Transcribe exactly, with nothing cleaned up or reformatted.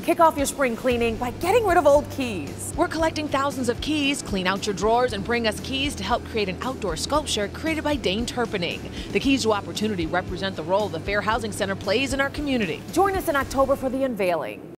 Kick off your spring cleaning by getting rid of old keys. We're collecting thousands of keys. Clean out your drawers and bring us keys to help create an outdoor sculpture created by Dane Turpening. The Keys to Opportunity represent the role the Fair Housing Center plays in our community. Join us in October for the unveiling.